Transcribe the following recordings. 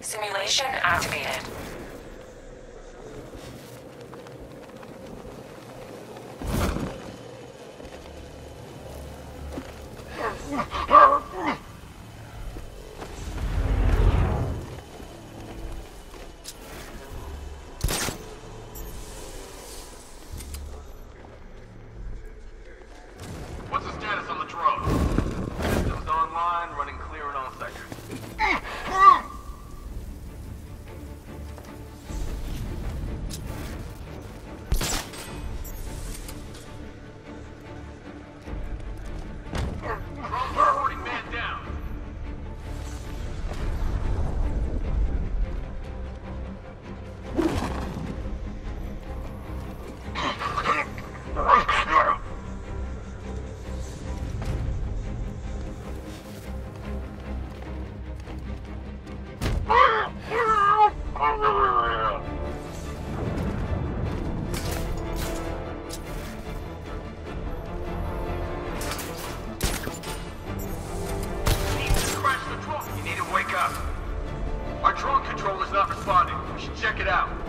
Simulation activated. What's the status on the drone? Systems online, running clear in all sectors. Reporting man down. You need to wake up. Our drone controller's not responding. We should check it out.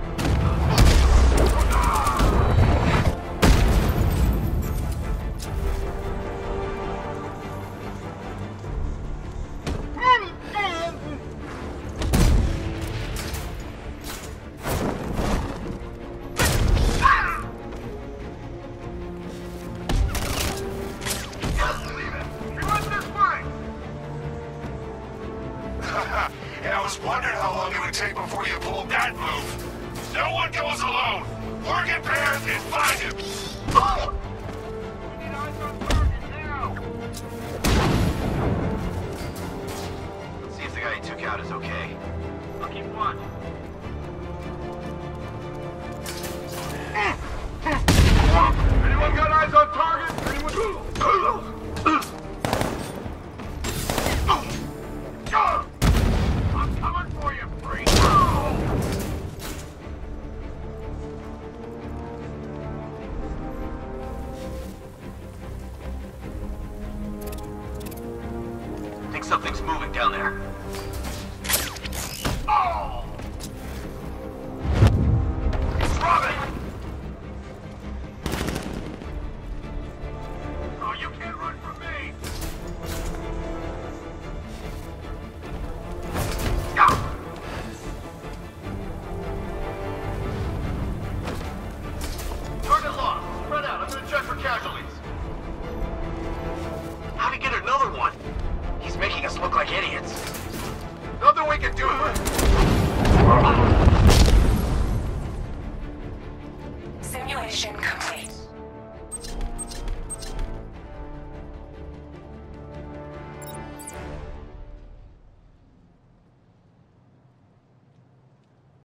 Yeah, I was wondering how long it would take before you pulled that move. No one goes alone. Work in pairs and find him. We need eyes on target now. Let's see if the guy he took out is okay. I'll keep watch. Anyone got eyes on target? Anyone? I'm coming for you, freak! I think something's moving down there. Oh! It's Robin! Oh, you can't run from me! Target lost. Spread out. I'm gonna check for casualties. How'd he get another one? He's making us look like idiots. Nothing we can do. Simulation complete.